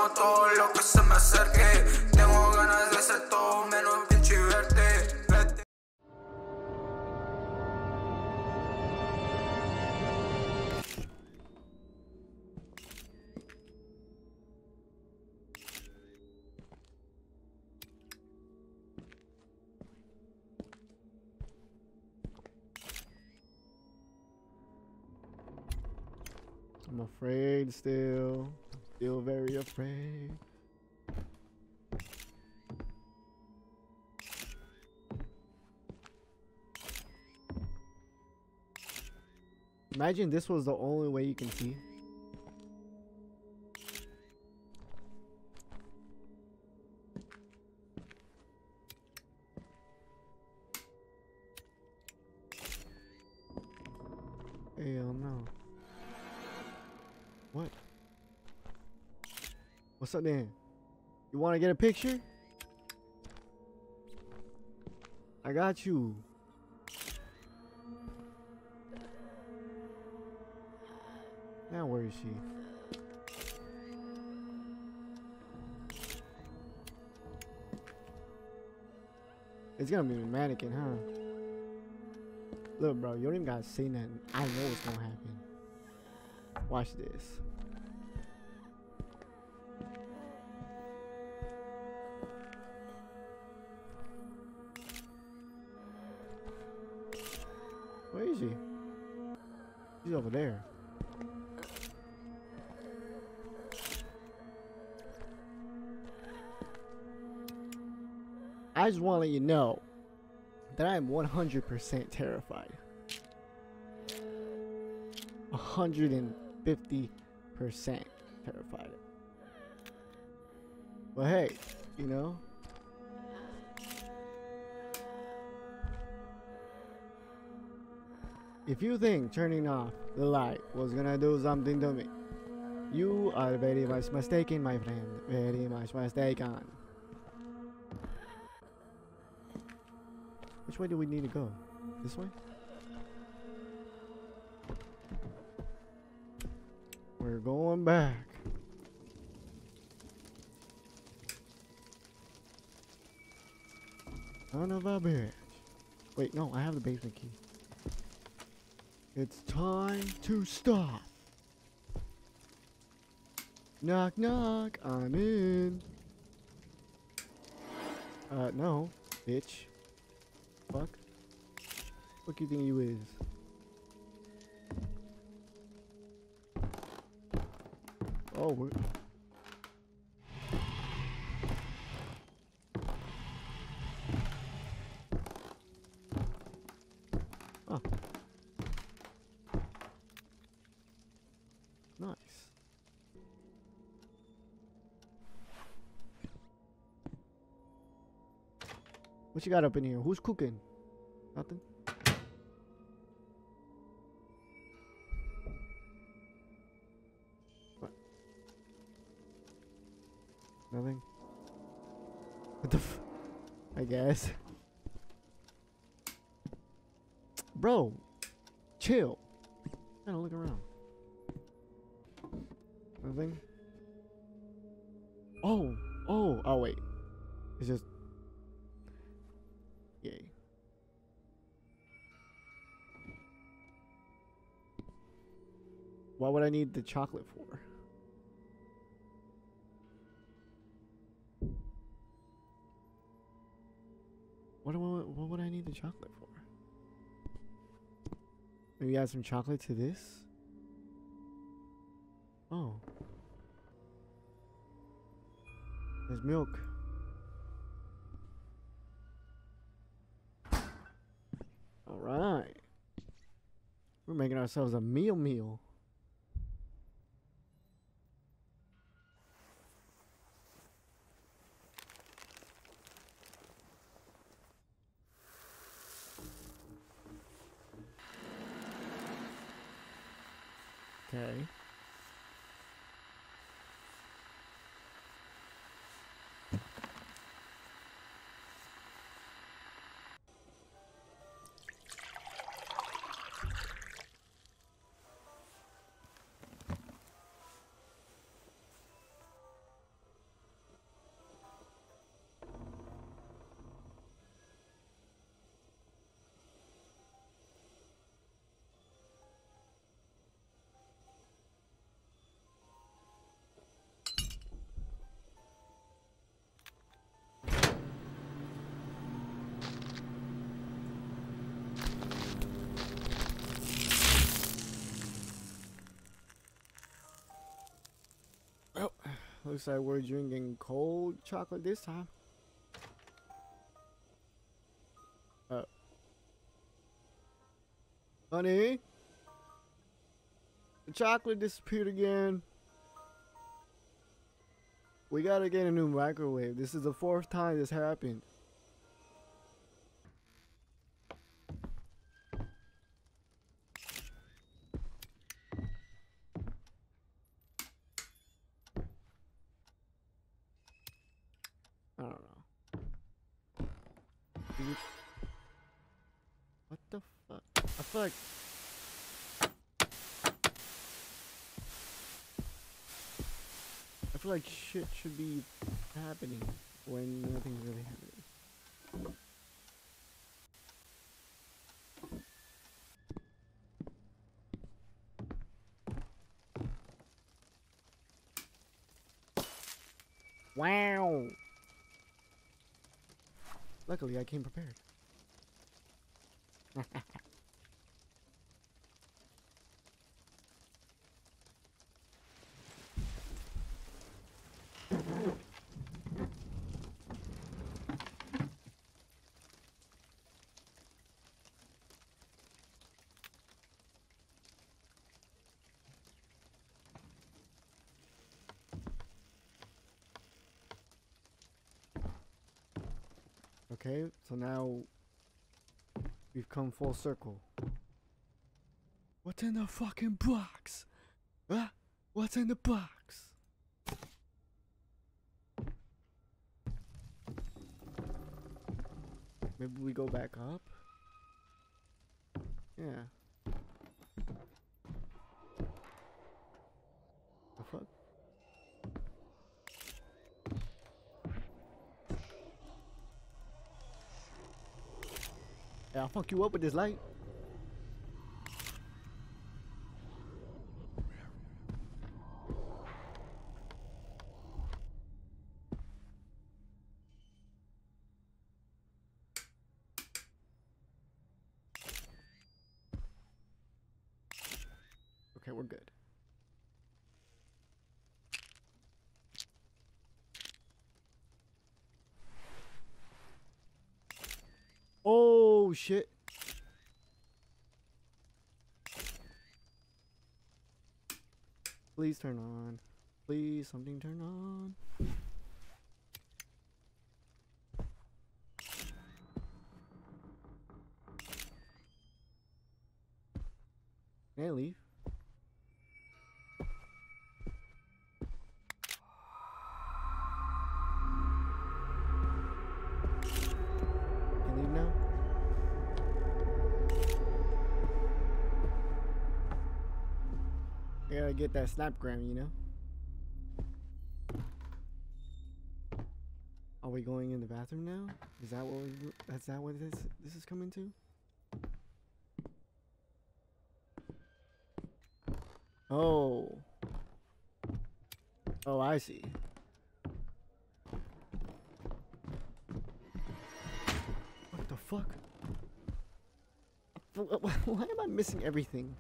como todo lo que se me acerque. Tengo ganas de hacer todo menos pinche verte. I'm afraid still very afraid. Imagine this was the only way you can see. Hell no. What? What's up then? You want to get a picture? I got you. Now where is she? It's gonna be a mannequin, huh? Look, bro, you don't even gotta say nothing. I know what's gonna happen. Watch this. Where is she? She's over there. I just want to let you know that I am 100% terrified. 150% terrified. But hey, you know, if you think turning off the light was gonna do something to me, you are very much mistaken, my friend. Very much mistaken. Which way do we need to go? This way? We're going back. Son of a bitch. Wait, no, I have the basement key. It's time to stop. Knock, knock, I'm in. No, bitch. Fuck. What you think you is? Oh, we're... Oh. Nice. What you got up in here? Who's cooking? Nothing? What? Nothing? What the f... I guess. Bro, chill. Gotta look around. Nothing? Oh, wait. It's just... Yay. What would I need the chocolate for? What would I need the chocolate for? Maybe add some chocolate to this? Oh. There's milk. Alright. We're making ourselves a meal. Okay. Looks like we're drinking cold chocolate this time. Honey? The chocolate disappeared again. We gotta get a new microwave. This is the 4th time this happened. I don't know. What the fuck? I feel like... I feel like shit should be happening when nothing's really happening. Wow! Luckily, I came prepared. Okay, so now we've come full circle. What's in the fucking box? Huh? What's in the box? Maybe we go back up? Yeah. The fuck? Yeah, I'll fuck you up with this light. Okay, we're good. Oh shit. Please turn on. Please, something turn on. Can I leave? Can I leave now? I gotta get that snapgram, you know? Are we going in the bathroom now? Is that what this is coming to? Oh. Oh, I see. What the fuck? Why am I missing everything?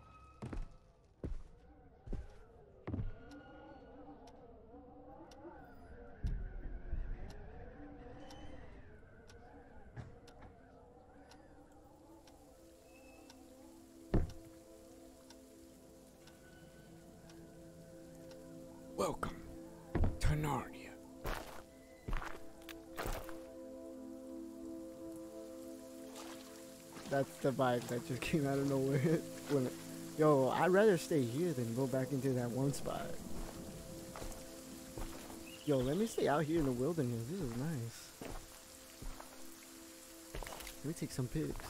Welcome to Narnia. That's the vibe that just came out of nowhere. Yo, I'd rather stay here than go back into that one spot. Yo, let me stay out here in the wilderness. This is nice. Let me take some pics.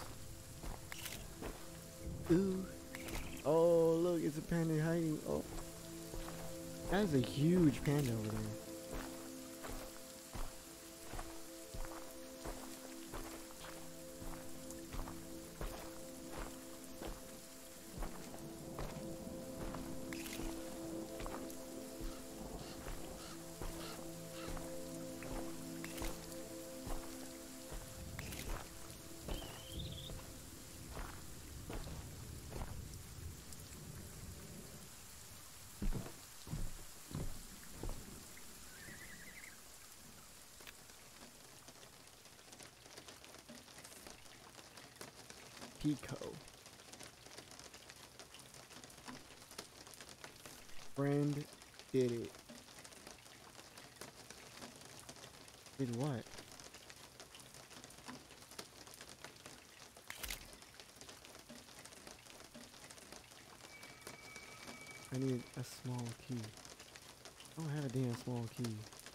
Ooh. Oh, look, it's a panda hiding. Oh. That is a huge panda over there. Pico. Friend did it. Did what? I need a small key. I don't have a damn small key.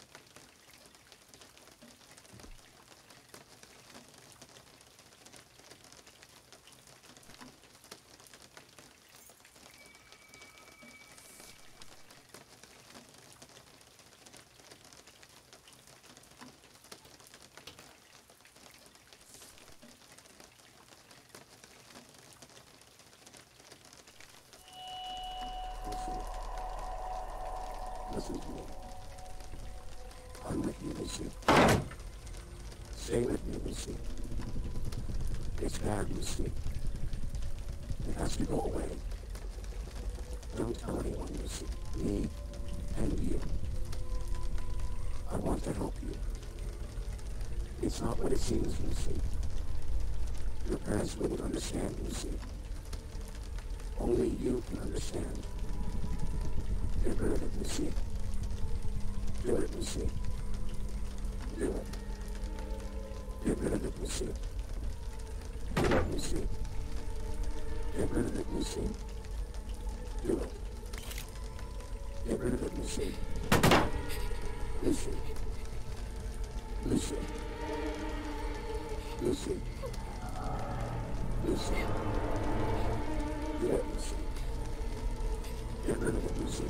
Listen to me. I'm with you, Lucy. Stay with me, Lucy. It's bad, Lucy. It has to go away. Don't tell anyone, Lucy. Me and you. I want to help you. It's not what it seems, Lucy. Your parents wouldn't understand, Lucy. Only you can understand. Get rid of it, Lucy. Do it, Lucy. Do it. Get rid of it, Lucy. Do it, Lucy. Get rid of it, Lucy. Do it. Get rid of it, Lucy. Lucy. Lucy. Lucy. Lucy. Do it, Lucy. Get rid of it, Lucy.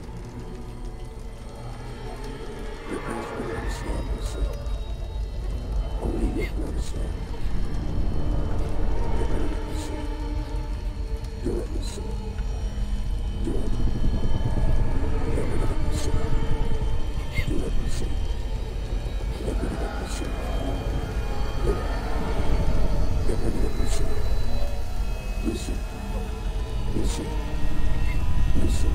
Your parents will understand, Lucy. Only you can understand. Get rid of it, Lucy. Do it, Lucy. Do it. Get rid of it, Lucy. Do it, Lucy. Get rid of it, Lucy. Do it. Get rid of it, Lucy. Lucy. Lucy. Lucy.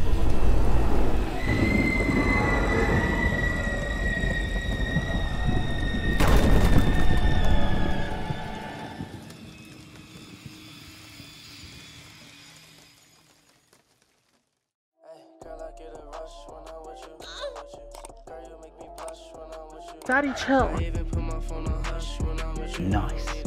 Daddy, chill. Nice.